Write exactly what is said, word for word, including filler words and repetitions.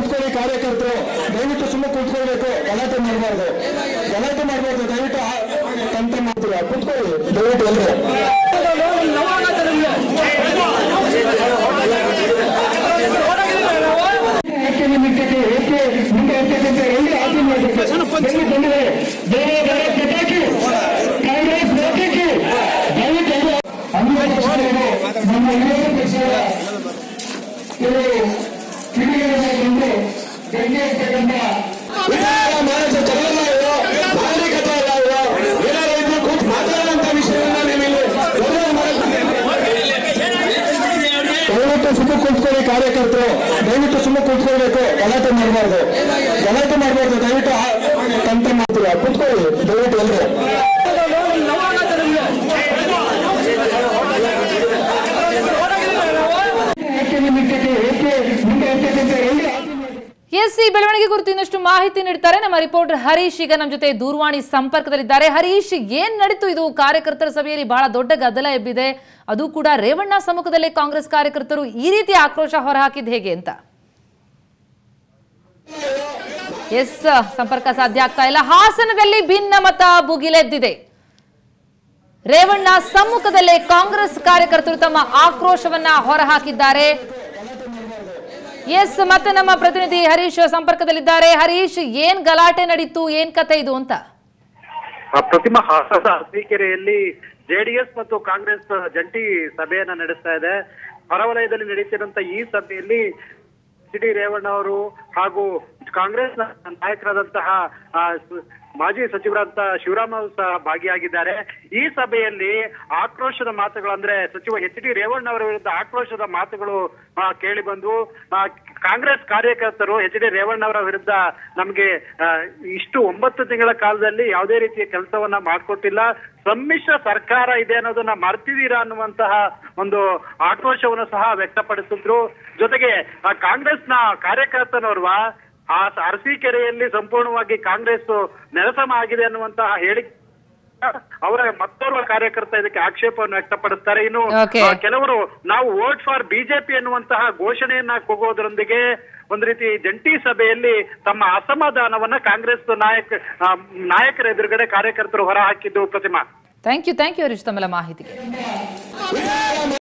ಕೂತ್ಕೊಳ್ಳಿ ಕಾರ್ಯಕರ್ತರು, ದಯವಿಟ್ಟು ಸುಮ್ಮನೆ ಕೂತ್ಕೊಳ್ಬೇಕು, ಗಲಾಟೆ ಮಾಡಬಾರ್ದು, ಗಲಾಟೆ ಮಾಡಬಾರ್ದು, ದಯವಿಟ್ಟು ತಂತ್ರ ಮಾಡ್ತೀರಾ ಕೂತ್ಕೊಳ್ಳಿ ದಯವಿಟ್ಟು ಎಲ್ಲರೂ. ಸುಮ್ಮನೆ ಕೂತ್ಕೊಳ್ಳಿ ಕಾರ್ಯಕರ್ತರು, ದಯವಿಟ್ಟು ಸುಮ್ಮನೆ ಕೂತ್ಕೊಳ್ಬೇಕು, ಗಲಾಟೆ ಮಾಡಬಾರ್ದು, ಗಲಾಟೆ ಮಾಡಬಾರ್ದು, ದಯವಿಟ್ಟು ತಂತ್ರ ಮಾಡ್ತೀರಾ ಕೂತ್ಕೊಳ್ಳಿ ದಯವಿಟ್ಟು ಎಲ್ಲರೂ. ಎಸ್ ಈ ಬೆಳವಣಿಗೆ ಕುರಿತು ಇನ್ನಷ್ಟು ಮಾಹಿತಿ ನೀಡ್ತಾರೆ ನಮ್ಮ ರಿಪೋರ್ಟರ್ ಹರೀಶ್. ಈಗ ನಮ್ಮ ಜೊತೆ ದೂರವಾಣಿ ಸಂಪರ್ಕದಲ್ಲಿದ್ದಾರೆ. ಹರೀಶ್, ಏನ್ ನಡೀತು ಇದು ಕಾರ್ಯಕರ್ತರ ಸಭೆಯಲ್ಲಿ? ಬಹಳ ದೊಡ್ಡ ಗದ್ದಲ ಎಬ್ಬಿದೆ, ಅದು ಕೂಡ ರೇವಣ್ಣ ಸಮ್ಮುಖದಲ್ಲೇ ಕಾಂಗ್ರೆಸ್ ಕಾರ್ಯಕರ್ತರು ಈ ರೀತಿ ಆಕ್ರೋಶ ಹೊರಹಾಕಿದ್ ಹೇಗೆ ಅಂತ? ಎಸ್ ಸಂಪರ್ಕ ಸಾಧ್ಯ ಆಗ್ತಾ ಇಲ್ಲ. ಹಾಸನದಲ್ಲಿ ಭಿನ್ನಮತ ಭುಗಿಲೆದ್ದಿದೆ. ರೇವಣ್ಣ ಸಮ್ಮುಖದಲ್ಲೇ ಕಾಂಗ್ರೆಸ್ ಕಾರ್ಯಕರ್ತರು ತಮ್ಮ ಆಕ್ರೋಶವನ್ನ ಹೊರಹಾಕಿದ್ದಾರೆ. ಎಸ್ ಮತ್ತೆ ನಮ್ಮ ಪ್ರತಿನಿಧಿ ಹರೀಶ್ ಸಂಪರ್ಕದಲ್ಲಿದ್ದಾರೆ. ಹರೀಶ್, ಏನ್ ಗಲಾಟೆ ನಡೀತು, ಏನ್ ಕತೆ ಇದು ಅಂತ? ಪ್ರತಿಮಾ, ಹಾಸನದ ಅರಸೀಕೆರೆಯಲ್ಲಿ ಜೆಡಿಎಸ್ ಮತ್ತು ಕಾಂಗ್ರೆಸ್ ಜಂಟಿ ಸಭೆಯನ್ನ ನಡೆಸ್ತಾ ಇದೆ. ಹೊರವಲಯದಲ್ಲಿ ನಡೀತಿರುವಂತ ಈ ಸಭೆಯಲ್ಲಿ ಎಚ್ ಡಿ ರೇವಣ್ಣ ಅವರು ಹಾಗೂ ಕಾಂಗ್ರೆಸ್ ನಾಯಕರಾದಂತಹ ಮಾಜಿ ಸಚಿವರಾದಂತಹ ಶಿವರಾಮ ಸಹ ಭಾಗಿಯಾಗಿದ್ದಾರೆ. ಈ ಸಭೆಯಲ್ಲಿ ಆಕ್ರೋಶದ ಮಾತುಗಳು, ಅಂದ್ರೆ ಸಚಿವ ಎಚ್ ಡಿ ರೇವಣ್ಣ ಅವರ ವಿರುದ್ಧ ಆಕ್ರೋಶದ ಮಾತುಗಳು ಕೇಳಿ ಬಂದು ಕಾಂಗ್ರೆಸ್ ಕಾರ್ಯಕರ್ತರು ಎಚ್ ಡಿ ರೇವಣ್ಣ ಅವರ ವಿರುದ್ಧ ನಮ್ಗೆ ಇಷ್ಟು ಒಂಬತ್ತು ತಿಂಗಳ ಕಾಲದಲ್ಲಿ ಯಾವುದೇ ರೀತಿಯ ಕೆಲಸವನ್ನ ಮಾಡ್ಕೊಟ್ಟಿಲ್ಲ, ಸಮ್ಮಿಶ್ರ ಸರ್ಕಾರ ಇದೆ ಅನ್ನೋದನ್ನ ಮರ್ತಿದೀರಾ ಅನ್ನುವಂತಹ ಒಂದು ಆಕ್ರೋಶವನ್ನು ಸಹ ವ್ಯಕ್ತಪಡಿಸಿದ್ರು. ಜೊತೆಗೆ ಕಾಂಗ್ರೆಸ್ನ ಕಾರ್ಯಕರ್ತನೋರ್ವ ಆ ಅರಸೀಕೆರೆಯಲ್ಲಿ ಸಂಪೂರ್ಣವಾಗಿ ಕಾಂಗ್ರೆಸ್ ನೆಲಸಮ ಆಗಿದೆ ಅನ್ನುವಂತಹ ಹೇಳಿಕೆ ಅವರ ಮತ್ತೋರ್ವ ಕಾರ್ಯಕರ್ತ ಇದಕ್ಕೆ ಆಕ್ಷೇಪವನ್ನು ವ್ಯಕ್ತಪಡಿಸ್ತಾರೆ. ಇನ್ನು ಕೆಲವರು ನಾವು ವೋಟ್ ಫಾರ್ ಬಿಜೆಪಿ ಎನ್ನುವಂತಹ ಘೋಷಣೆಯನ್ನ ಕೂಗೋದ್ರೊಂದಿಗೆ ಒಂದು ರೀತಿ ಜಂಟಿ ಸಭೆಯಲ್ಲಿ ತಮ್ಮ ಅಸಮಾಧಾನವನ್ನ ಕಾಂಗ್ರೆಸ್ ನಾಯಕ ನಾಯಕರ ಎದುರುಗಡೆ ಕಾರ್ಯಕರ್ತರು ಹೊರ ಹಾಕಿದ್ದು. Pratima, thank you thank you Harish ತಮ್ಮೆಲ್ಲ ಮಾಹಿತಿಗೆ.